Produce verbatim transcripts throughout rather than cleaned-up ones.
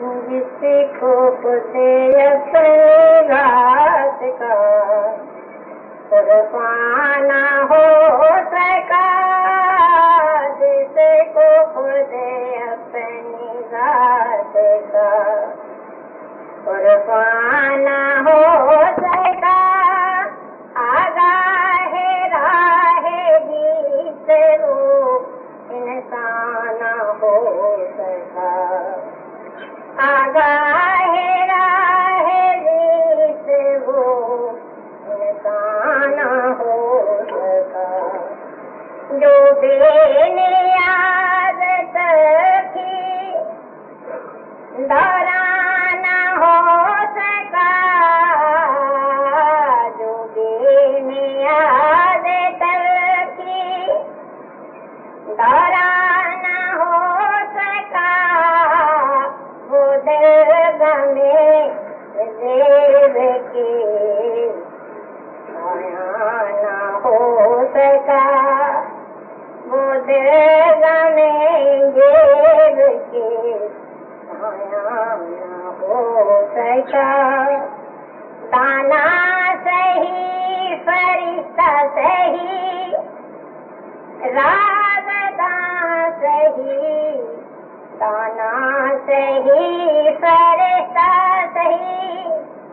जिसको खुद अपनी रात का कुर्बाना हो सका, जिसको खुद अपनी रात का कुर्बाना हो सका, आगाह राहे जीत वो इंसान हो सका, आगाह राहे जीत वो इंसान हो सका, जो बेनियाज थी दौराना हो सका, जो बेनियाज थी दौराना हो सका, वो दरगमे ज़ेब के आयाना हो सका, वो दरगमे ज़ेब के आयाना हो सका, दाना सही फरिश्ता सही राज़दां सही, दाना सही फरिश्ता सही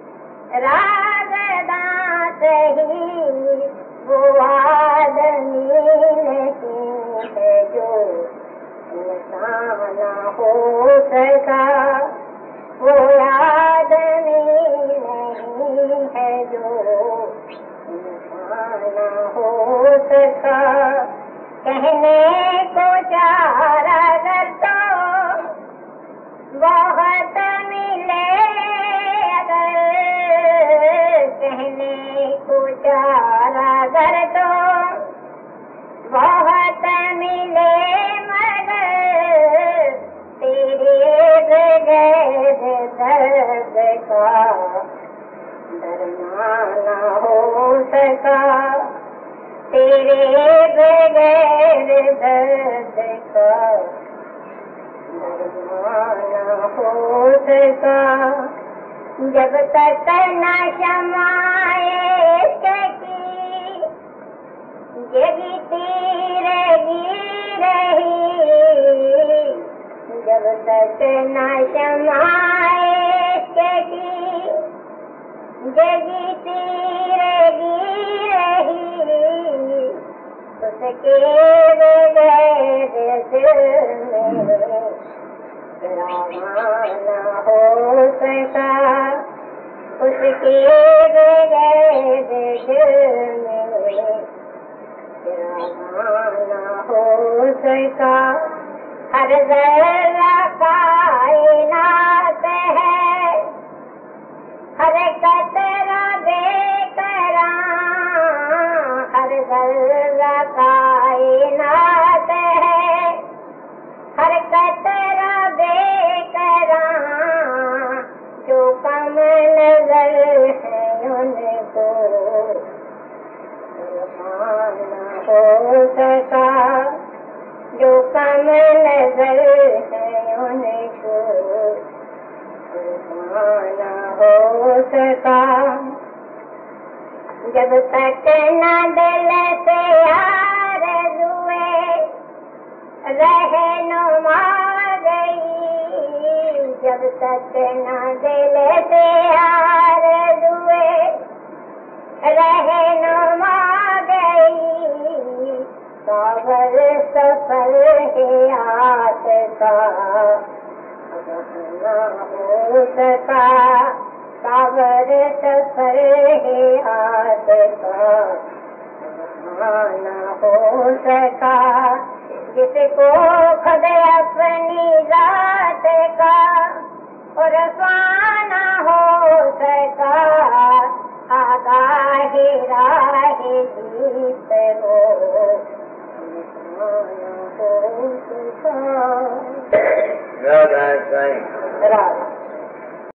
राज़दां सही, वो आदमी नहीं है जो इंसान हो सका, वो आदमी नहीं है जो इंसान हो सका, कहने को चार अगर तो बहुत मिले, अगर कहने को चार अगर तो बहुत मिले, मगर तेरे बगैर दर्द का दरमाना हो सका, तेरे बगैर दर्द का दरमाना हो सका, जब तक न शमाए की जगती रही रही, जब तक न शमाए की जगती रही रही, उसके बगैर दिल में रवाना हो सका, उसके बगैर दिल में रवाना हो सका, हर ज़र्रा कायनात है, हर कतरा बेकरां, हर ज़र्रा कायनात है, हर कतरा बेकरां, जो कम नज़र है उनको कुर्बाना हो सका, जो कम नज़र है उनको कुर्बाना हो सका, जब तक न दिल से आरज़ुए रहनुमा गई, जब तक न दिल से आरज़ुए रहनुमा गई, सावर सफल है आस का न हो सका, सावर सफल है आस का न हो सका, जिसको खुद अपनी रात का कुर्बाना हो सका, आगाह राहे जीत वो इंसान हो सका। राधा साईं। राधा